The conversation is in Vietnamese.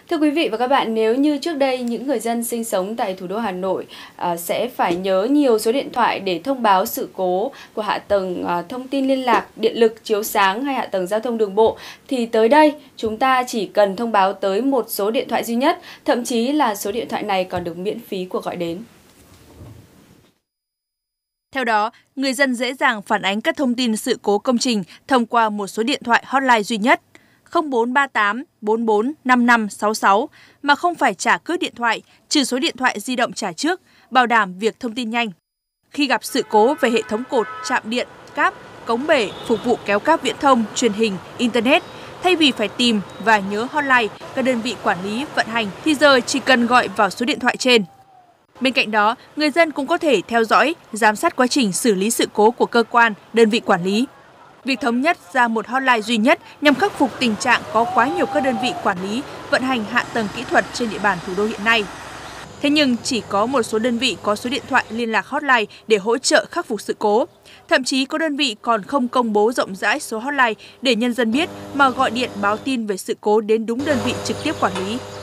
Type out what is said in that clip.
Thưa quý vị và các bạn, nếu như trước đây những người dân sinh sống tại thủ đô Hà Nội sẽ phải nhớ nhiều số điện thoại để thông báo sự cố của hạ tầng thông tin liên lạc, điện lực, chiếu sáng hay hạ tầng giao thông đường bộ, thì tới đây chúng ta chỉ cần thông báo tới một số điện thoại duy nhất, thậm chí là số điện thoại này còn được miễn phí cuộc gọi đến. Theo đó, người dân dễ dàng phản ánh các thông tin sự cố công trình thông qua một số điện thoại hotline duy nhất 0438 44 55 66 mà không phải trả cước điện thoại, trừ số điện thoại di động trả trước, bảo đảm việc thông tin nhanh. Khi gặp sự cố về hệ thống cột, trạm điện, cáp, cống bể phục vụ kéo cáp viễn thông, truyền hình, Internet, thay vì phải tìm và nhớ hotline các đơn vị quản lý, vận hành thì giờ chỉ cần gọi vào số điện thoại trên. Bên cạnh đó, người dân cũng có thể theo dõi, giám sát quá trình xử lý sự cố của cơ quan, đơn vị quản lý. Việc thống nhất ra một hotline duy nhất nhằm khắc phục tình trạng có quá nhiều các đơn vị quản lý, vận hành hạ tầng kỹ thuật trên địa bàn thủ đô hiện nay. Thế nhưng chỉ có một số đơn vị có số điện thoại liên lạc hotline để hỗ trợ khắc phục sự cố. Thậm chí có đơn vị còn không công bố rộng rãi số hotline để nhân dân biết mà gọi điện báo tin về sự cố đến đúng đơn vị trực tiếp quản lý.